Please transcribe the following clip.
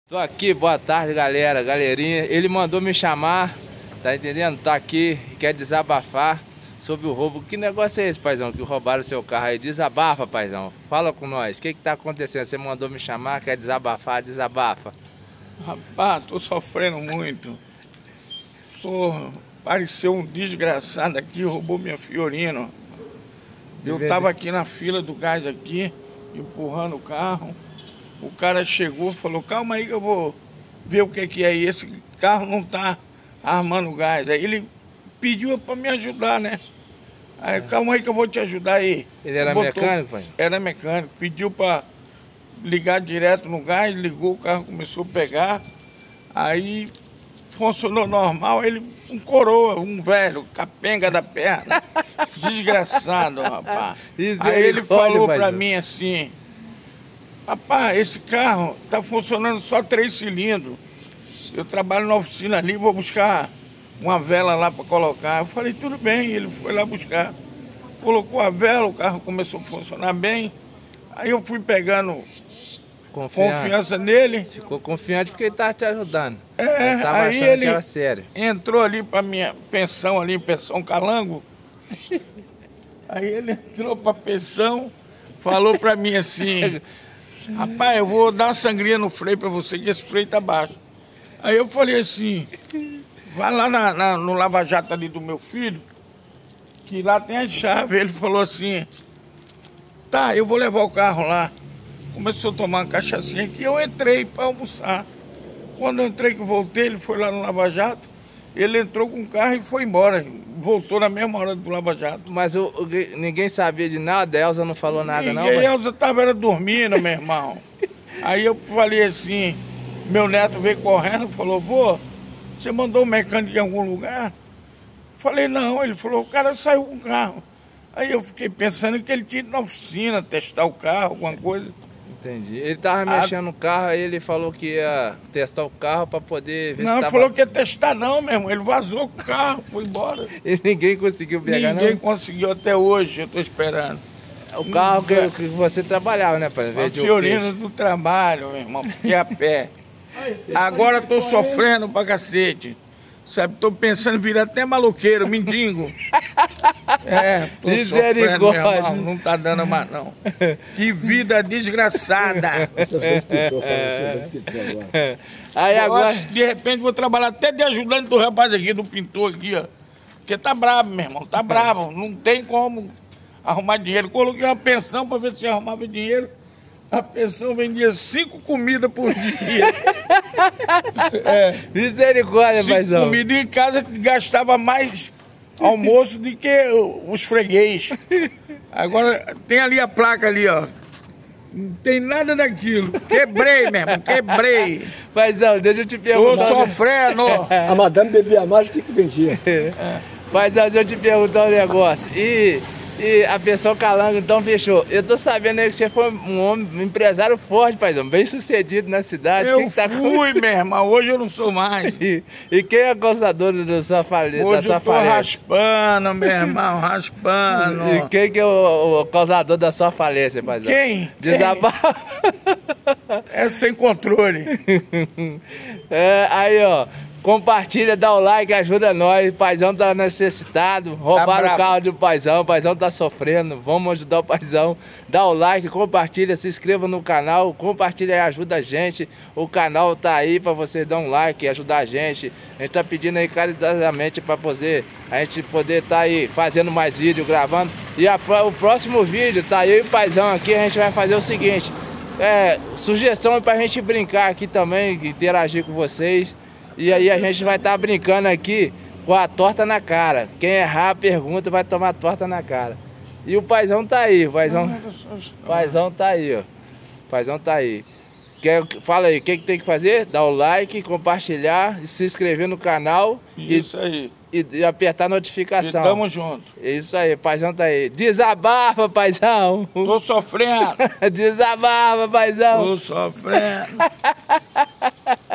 Tô aqui, boa tarde, galera, galerinha. Ele mandou me chamar, tá entendendo? Tá aqui, quer desabafar sobre o roubo. Que negócio é esse, paizão, que roubaram o seu carro aí? Desabafa, paizão. Fala com nós. O que tá acontecendo? Você mandou me chamar, quer desabafar, desabafa. Rapaz, tô sofrendo muito. Apareceu um desgraçado aqui, roubou minha Fiorino. Eu tava aqui na fila do gás aqui, empurrando o carro. O cara chegou e falou, calma aí que eu vou ver o que é. E esse carro não tá armando gás. Aí ele pediu para me ajudar, né? Aí, calma aí que eu vou te ajudar aí. Ele era mecânico, pai? Era mecânico. Pediu para ligar direto no gás, ligou, o carro começou a pegar. Aí funcionou normal, ele, um coroa, um velho, capenga da perna. Desgraçado, rapaz. Aí ele falou para mim assim, rapaz, esse carro tá funcionando só 3 cilindros. Eu trabalho na oficina ali, vou buscar uma vela lá para colocar. Eu falei, tudo bem, ele foi lá buscar. Colocou a vela, o carro começou a funcionar bem. Aí eu fui pegando confiança nele. Ficou confiante porque ele estava te ajudando. Aí ele entrou ali para minha pensão ali, pensão Calango. Aí ele entrou para pensão, falou para mim assim, rapaz, eu vou dar uma sangria no freio para você, que esse freio tá baixo. Aí eu falei assim, vai lá no lava-jato ali do meu filho, que lá tem a chave. Ele falou assim, tá, eu vou levar o carro lá. Começou a tomar uma cachaçinha aqui, eu entrei para almoçar. Quando eu entrei que voltei, ele foi lá no Lava Jato, ele entrou com o carro e foi embora. Voltou na mesma hora do Lava Jato. Mas ninguém sabia de nada, a Elza não falou nada não? A Elza estava dormindo, meu irmão. Aí eu falei assim, meu neto veio correndo e falou, vô, você mandou um mecânico em algum lugar? Falei, não. Ele falou, o cara saiu com o carro. Aí eu fiquei pensando que ele tinha ido na oficina testar o carro, alguma coisa. Entendi. Ele tava mexendo no carro, aí ele falou que ia testar o carro para poder ver se não, ele falou que ia testar não, meu irmão. Ele vazou com o carro, foi embora. E ninguém conseguiu pegar, não? Ninguém conseguiu até hoje, eu tô esperando. O carro que você trabalhava, né, pai? A Fiorino do trabalho, meu irmão, fiquei a pé. Agora tô sofrendo pra cacete. Sabe, tô pensando em virar até maloqueiro, mendigo. Tô sofrendo, meu irmão, não tá dando mais não. Que vida desgraçada. Essas coisas pintou, agora. Aí agora, de repente, vou trabalhar até de ajudante do rapaz aqui, do pintor aqui, ó. Porque tá bravo, meu irmão, tá bravo. Não tem como arrumar dinheiro. Coloquei uma pensão pra ver se arrumava dinheiro. A pensão vendia 5 comidas por dia. Misericórdia, 5 comidas em casa, gastava mais almoço do que os freguês. Agora tem ali a placa ali, ó. Não tem nada daquilo. Quebrei mesmo, quebrei. Paizão, deixa eu te perguntar. Tô sofrendo. A madame bebia mais, o que vendia? Paizão, deixa eu te perguntar um negócio. E a pensão Calango então fechou. Eu tô sabendo aí que você foi um empresário forte, paizão, bem sucedido na cidade. Eu fui, meu irmão, hoje eu não sou mais. E quem é a causadora da sua falência? Hoje eu tô raspando, meu irmão, raspando. E quem que é o causador da sua falência, paizão? Quem? Desabafa. É sem controle. Aí ó. Compartilha, dá o like, ajuda nós. O paizão tá necessitado. Roubaram o carro do paizão. O paizão tá sofrendo. Vamos ajudar o paizão. Dá o like, compartilha, se inscreva no canal. Compartilha e ajuda a gente. O canal tá aí pra você dar um like e ajudar a gente. A gente tá pedindo aí caridosamente pra a gente poder tá aí fazendo mais vídeo, gravando. E o próximo vídeo tá eu e o paizão aqui. A gente vai fazer o seguinte: sugestão pra gente brincar aqui também, interagir com vocês. E aí a gente vai estar brincando aqui com a torta na cara. Quem errar a pergunta vai tomar torta na cara. E o paizão tá aí, o paizão tá aí, ó. O paizão tá aí. Fala aí, o que tem que fazer? Dar o like, compartilhar, se inscrever no canal. Isso aí. E apertar a notificação. E tamo junto. Isso aí, o paizão tá aí. Desabafa, paizão. Tô sofrendo. Desabafa, paizão. Tô sofrendo.